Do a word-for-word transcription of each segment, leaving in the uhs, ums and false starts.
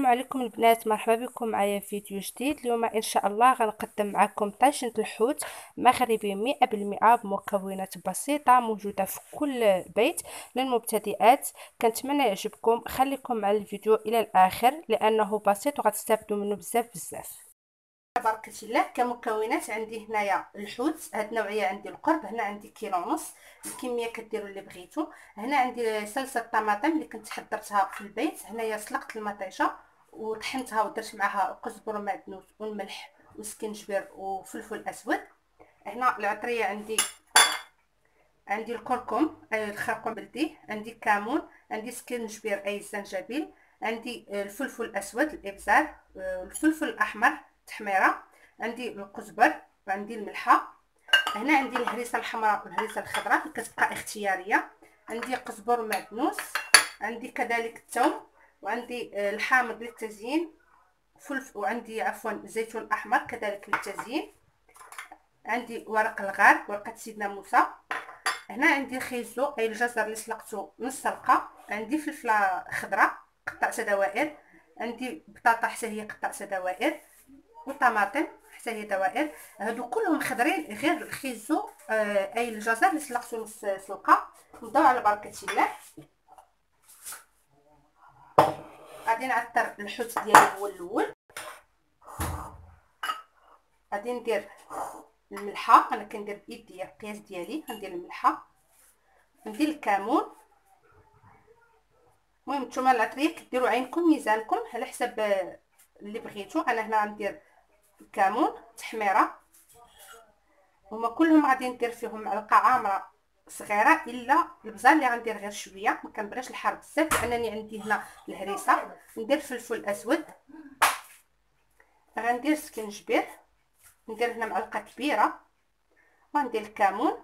السلام عليكم البنات، مرحبا بكم معايا في فيديو جديد. اليوم ان شاء الله غنقدم معكم طاجين الحوت مغربي مئة بالمئة بمكونات بسيطه موجوده في كل بيت للمبتدئات. كنتمنى يعجبكم، خليكم مع الفيديو الى الاخر لانه بسيط وغتستافدوا منه بزاف بزاف. تبارك الله. كمكونات عندي هنايا الحوت، هاد النوعيه عندي القرب، هنا عندي كيلو ونص. الكميه كديروا اللي بغيتو. هنا عندي صلصه طماطم اللي كنت حضرتها في البيت. هنايا سلقت المطيشه وطحنتها ودرت معها قزبر ومعدنوس والملح وسكنجبير وفلفل اسود. هنا العطريه عندي عندي الكركم اي الخرقوم بلدي، عندي كمون، عندي سكنجبير اي الزنجبيل، عندي الفلفل الاسود الابزار، الفلفل الاحمر تحميره، عندي القزبر وعندي الملحه. هنا عندي الهريسه الحمراء والهريسه الخضراء اللي كتبقى اختياريه، عندي قزبر ومعدنوس، عندي كذلك الثوم، وعندي الحامض للتزيين، فلفل، وعندي عفوا الزيتون احمر كذلك للتزيين، عندي ورق الغار ورقه سيدنا موسى. هنا عندي خيزو اي الجزر اللي سلقته نص سلقه، عندي فلفله خضراء قطعتها دوائر، عندي بطاطا حتى هي قطعتها دوائر، وطماطم حتى هي دوائر. هادو كلهم خضرين غير الخيزو آه اي الجزر اللي سلقته نص سلقه. نبداو على بركه الله. غادي نعطر الحوت ديالي هو الاول. غادي ندير الملحه، انا كندير بيدي القياس ديالي، غندير الملحه، ندير الكمون. المهم نتوما العطريه كديروا عينكم ميزانكم على حسب اللي بغيتو. انا هنا غندير الكمون تحميره، هما كلهم غادي ندير فيهم معلقه عامره صغيره، الا البزار اللي غندير غير شويه، ما كنبغيش الحار بزاف لانني عندي هنا الهريسه. ندير فلفل اسود، غندير سكنجبير، ندير هنا معلقه كبيره، وندير الكمون.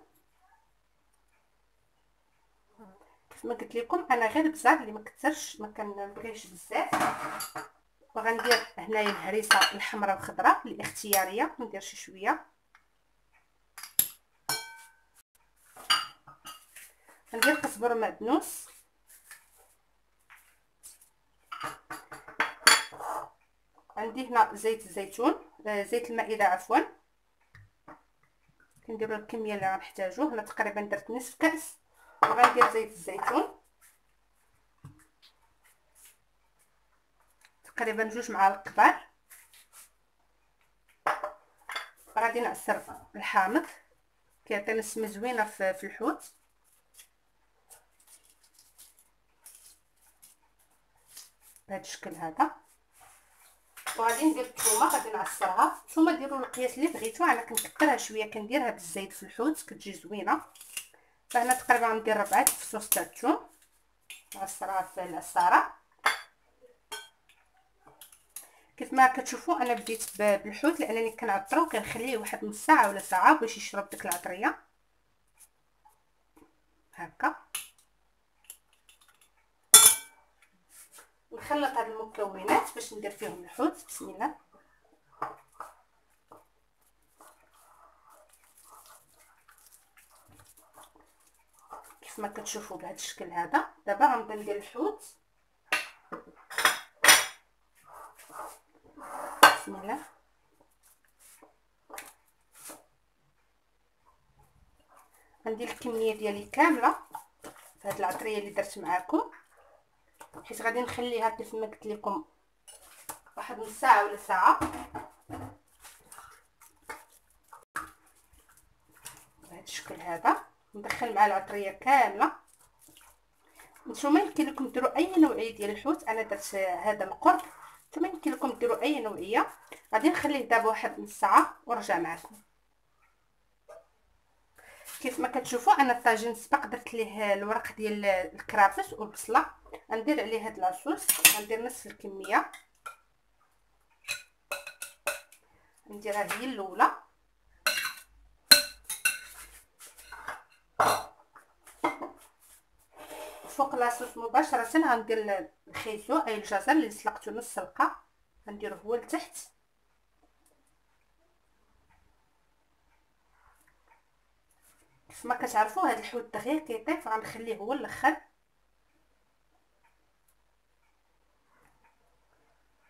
كيف ما قلت لكم انا غير البزار اللي ما كثرش، ما كنبغيش بزاف. وغندير هنايا الهريسه الحمراء والخضراء اللي اختياريه، ندير شي شويه. ندير قزبر ومعدنوس، عندي هنا زيت الزيتون آه زيت المائده عفوا، كنديروا الكميه اللي غنحتاجوه. هنا تقريبا درت نصف كاس. وغندير زيت الزيتون تقريبا جوج معالق كبار. غادي نعصر الحامض كيعطينا السمه زوينه في, في الحوت. بهذا الشكل هذا. وغادي ندير الثومه، غادي نعصرها. الثومه ديروا القياس اللي بغيتو، انا كنكثرها شويه، كنديرها بالزيت في الحوت كتجي زوينه. فهنا تقريبا غندير ربعه فصوص تاع الثوم، نعصرها في العصاره. كيف ما كتشوفوا انا بديت بالحوت لانني كنعطرو كنخليه واحد نص ساعه ولا ساعه باش يشرب ديك العطريه هكا. نخلط هاد المكونات باش ندير فيهم الحوت. بسم الله. كيف ما كتشوفوا بهذا الشكل هذا. دابا غنبدا ندير الحوت. بسم الله. غندير الكميه ديالي كامله في هاد العطريه اللي درت معاكم، حيت غادي نخليها كيف ما قلت لكم واحد نص ساعه ولا ساعه بهذا الشكل هذا. ندخل مع العطريه كامله. نتوما يمكن لكم ديروا اي نوعيه ديال الحوت، انا درت هذا القرب، نتوما يمكن لكم ديروا اي نوعيه. غادي نخليه دابا واحد نص ساعه ونرجع معكم. كيف ما كتشوفوا انا الطاجين سبق درت ليه الورق ديال الكرافس والبصله. غندير عليه هاد لاصوص، غندير نصف الكميه، نديرها هي الاولى. فوق لاصوص مباشره غندير الخيزو اي الجزر اللي سلقته نص سلقه، غنديره هو لتحت. كيف ما كتعرفوا هاد الحوت دغيا كيطيب، فغنخليه هو الاخر.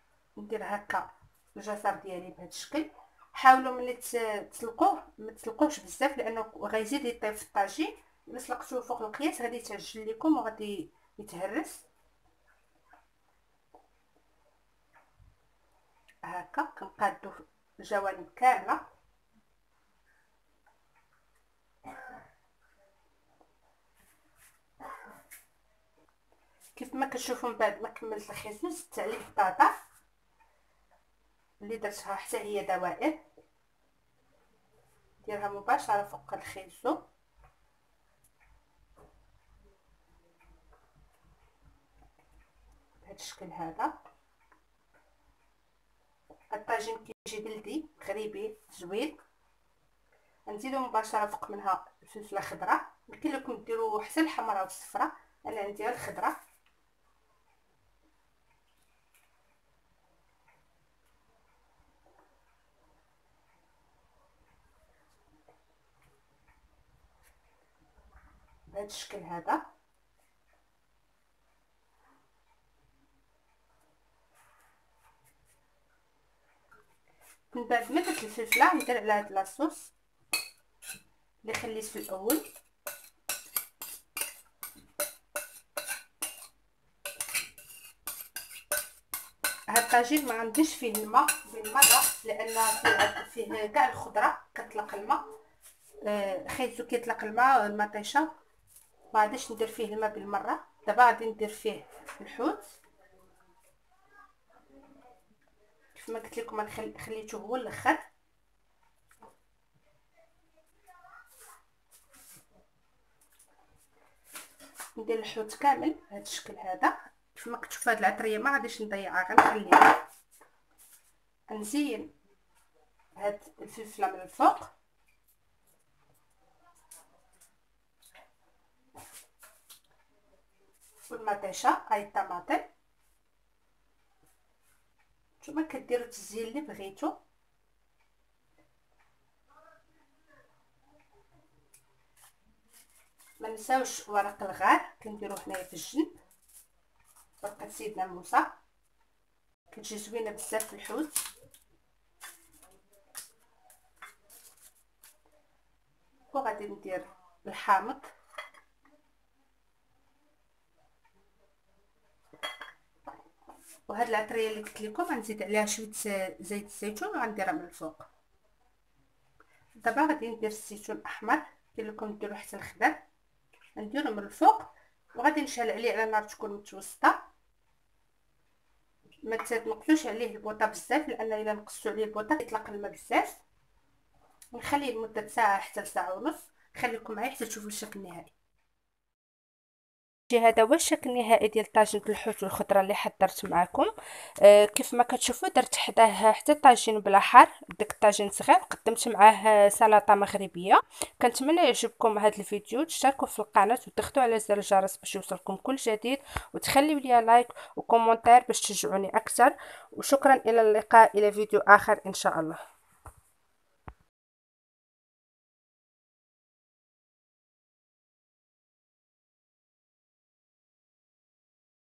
ندير هكا الجزر ديالي بهذا الشكل. حاولوا ملي تسلقوه ما تسلقوهش بزاف لانه غيزيد يطيب في الطاجين. الا سلقتوه فوق القياس غادي يتعجن لكم وغادي يتهرس. هكا كنقادو الجوانب كامله. كيف ما كتشوفوا من بعد ما كملت الخيزو زدت عليه البطاطا اللي درتها حتى هي دوائر، ديرها مباشره فوق الخيزو. بهذا الشكل هذا الطاجين كيجي بلدي مغربي زوين. نزيدو مباشره فوق منها الفلفله خضراء، يمكن لكم ديروا حتى الحمراء والصفراء، انا عندي غير الخضراء. بهذا الشكل هذا. من بعد ما درت الفلفله ندير على هاد لاصوص اللي خليت في الاول. هاد الطاجين ما غنديرش فيه الماء بالمره لان فيه كاع الخضره كتطلق الماء. آه خيزو كيطلق الماء المطيشه، ما غاديش ندير فيه الماء بالمره. دابا غادي ندير فيه الحوت كيف ما قلت لكم، انا خليته هو الاخر. ندير الحوت كامل بهذا الشكل هذا. كيف ما كتشوفوا هاد العطريه ما غاديش نضيعها، غنخليها. نزين هاد الفلفله من الفوق والمطيشه اي الطماطم. نتوما كديروا التزيين اللي بغيتو. ما نساوش ورق الغار كنديروه هنايا في الجنب. ورقه سيدنا موسى كتجي زوينه بزاف في الحوت. وغادي ندير الحامض وهاد العطريه اللي قلت لكم غنزيد عليها شويه زيت الزيتون وغنديرها من الفوق. دابا غادي ندير الزيتون احمر، ندير لكم ديروا حتى الخضر، نديرو من الفوق وغادي نشعل عليه على نار تكون متوسطه. ما تنقصوش عليه البوطه بزاف لان الا نقصتو عليه البوطه يطلق الماء بزاف. ونخليه لمده ساعه حتى لساعه ونص. خليكم معايا حتى تشوفوا الشكل النهائي. هذا هو الشكل النهائي ديال طاجين الحوت والخضره اللي حضرت معكم. آه كيف ما كتشوفوا درت حداه حتى طاجين بلا حار. داك الطاجين صغير قدمت معاه سلطه مغربيه. كنتمنى يعجبكم هذا الفيديو، تشتركوا في القناه وتضغطوا على زر الجرس باش يوصلكم كل جديد، وتخليوا لي لايك وكومونتير باش تشجعوني اكثر. وشكرا، الى اللقاء الى فيديو اخر ان شاء الله.